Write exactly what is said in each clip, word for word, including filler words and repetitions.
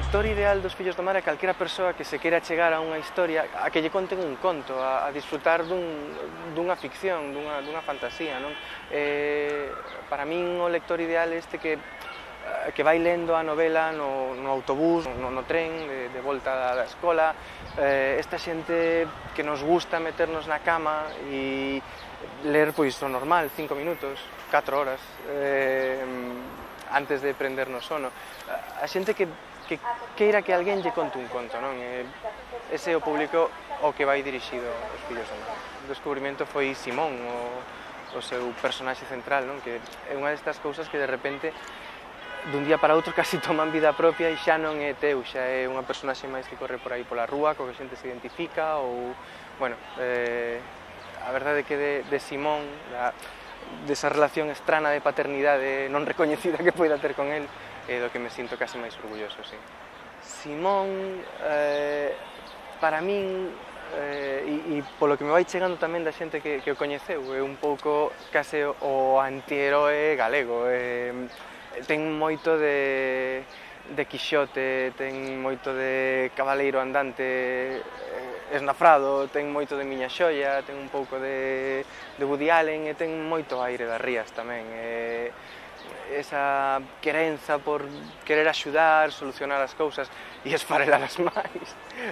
lector ideal dos Fillos do Mar é calquera persoa que se queira chegar a unha historia, a que lle conten un conto, a, a disfrutar dun, dunha ficción, dunha, dunha fantasía, non? Eh, para min o lector ideal é este que que vai lendo a novela no, no autobús, no, no tren, de, de volta da escola, eh, esta xente que nos gusta meternos na cama e ler pois o normal, cinco minutos, catro horas, eh, antes de prendernos sono. A xente que, que queira que alguén lle conte un conto, non? Eh, ese é o público ao que vai dirixido os Fillos do Mar. O descubrimento foi Simón, o, o seu personaxe central, non? Que é unha destas cousas que de repente dun día para outro casi toman vida propia e xa non é teu, xa é unha personaxe máis que corre por aí pola rúa, co que a xente se identifica ou, bueno, eh, a verdade é que de, de Simón, da, desa relación estrana de paternidade non recoñecida que poida ter con el, é do que me sinto casi máis orgulloso, sí. Simón, eh, para min, eh, e, e polo que me vai chegando tamén da xente que, que o coñeceu, é un pouco case o antiheroe galego, eh, ten moito de, de Quixote, ten moito de cabaleiro andante eh, esnafrado, ten moito de Miña Xoia, ten un pouco de, de Woody Allen e ten moito aire das Rías tamén. Eh, esa querenza por querer axudar, solucionar as cousas e esfarelalas máis.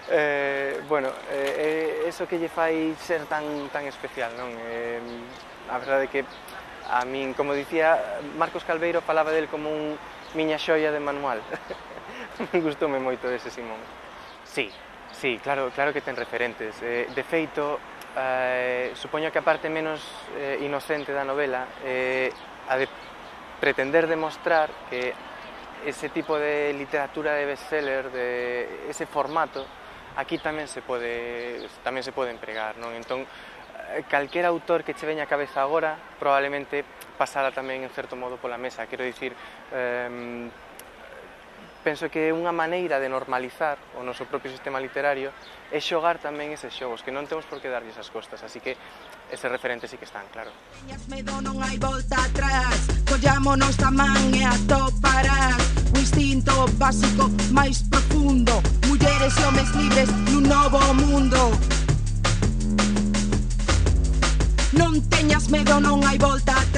Eh, bueno, eh, eso que lle fai ser tan, tan especial, non? Eh, a verdade é que a min, como dicía, Marcos Calveiro falaba del como un Miña Xoia de manual. Gustoume moito ese Simón. Sí, sí, claro, claro que ten referentes. Eh, de feito, eh, supoño que a parte menos eh, inocente da novela eh, a de pretender demostrar que ese tipo de literatura de bestseller, de ese formato, aquí tamén se pode, tamén se pode empregar, non? Entón, calquera autor que che veña a cabeza agora probablemente pasara tamén en certo modo pola mesa. Quero dicir, eh, penso que unha maneira de normalizar o noso propio sistema literario é xogar tamén eses xogos, que non temos por que darlle esas costas, así que ese referente sí que están, claro. Medo non hai volta atrás, collámonos da man e atoparás o instinto básico máis profundo, mulleres e homes libres nun novo mundo. Non teñas medo, non hai volta